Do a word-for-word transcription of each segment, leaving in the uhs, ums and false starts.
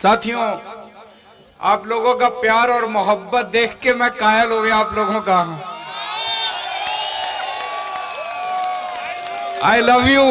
साथियों, आप लोगों का प्यार और मोहब्बत देख के मैं कायल हो गया आप लोगों का। आई लव यू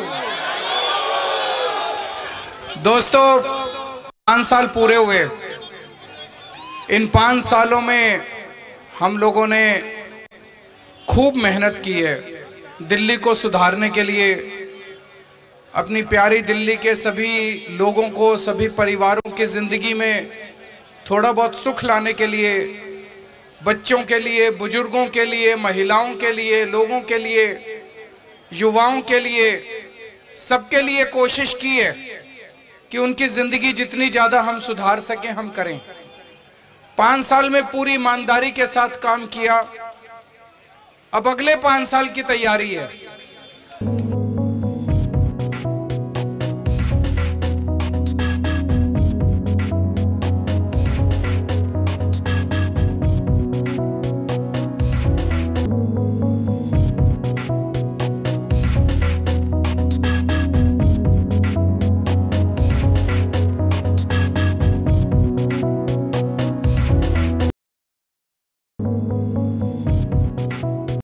दोस्तों। पांच साल पूरे हुए। इन पांच सालों में हम लोगों ने खूब मेहनत की है दिल्ली को सुधारने के लिए। अपनी प्यारी दिल्ली के सभी लोगों को, सभी परिवारों की जिंदगी में थोड़ा बहुत सुख लाने के लिए, बच्चों के लिए, बुजुर्गों के लिए, महिलाओं के लिए, लोगों के लिए, युवाओं के लिए, सबके लिए कोशिश की है कि उनकी जिंदगी जितनी ज्यादा हम सुधार सकें हम करें। पांच साल में पूरी ईमानदारी के साथ काम किया। अब अगले पांच साल की तैयारी है।